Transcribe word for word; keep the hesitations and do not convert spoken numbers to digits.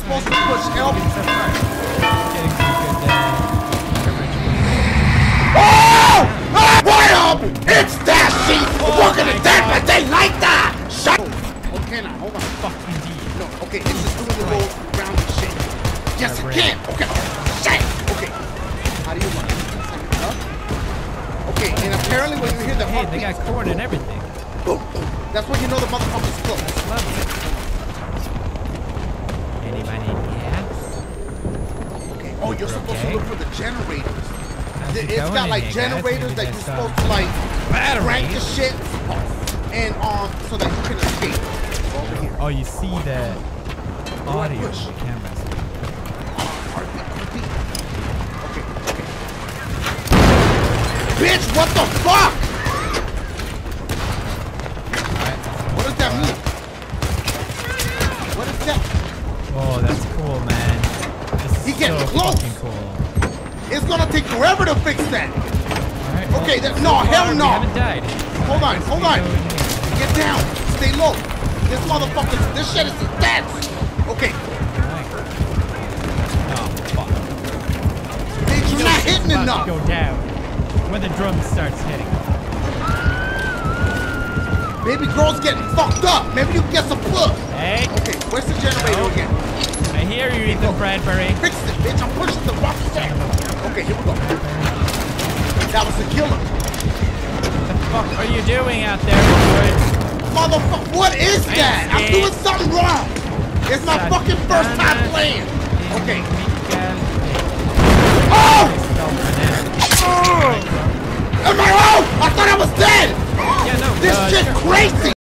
supposed to push L. Getting some good, uh, Oh! Oh! What up? It's that sheet! Oh We're gonna my dead, God. but they like that! Shut Okay, now, hold on. fucking D. No, okay, it's just doing the little round shit. Yes, it Right. can! Okay, shit! Okay. How do you run? Up? Okay, and apparently when you hear the Hey, they heartbeat, got corn and everything. boom, boom, that's when you know the motherfucker's close. Lovely. Anybody need gas? Okay, oh, you're supposed Okay. to look for the generators. How's It- it It's going got in like here, guys? generators Maybe that you're there's supposed some to like batteries. crank the shit and um so that you can escape. Over here. Oh, you see the audio push? of the cameras. Heartbeat, heartbeat. Okay, okay. Bitch, what the fuck? What does that mean? What is that? Oh, that's cool, man. This is He getting so close. fucking cool. It's gonna take forever to fix that. Alright, well, Okay, that- so no, far hell we no. haven't died. Hold I on, guess hold we on. go in here. Get down. Stay low. This motherfucker, this shit is intense. Okay, Alright. Oh, fuck. bitch, you're not hitting About enough. to go down when the drum starts hitting. Baby girl's getting fucked up. Maybe you can get some plug. Hey, Okay, where's the generator No. again? I hear you, Ethan Bradbury. Fix it, bitch. I'm pushing the fucking thing. Okay, here we go. That was the killer. What the fuck are you doing out there, boys? Motherfucker, what is I'm that? I'm scared. doing something wrong. It's my Sad fucking first time Dana. playing. Okay. Miguel. Oh! Spell Fernandez. Am I wrong? I thought I was dead. Yeah, no. This uh, shit sure. crazy.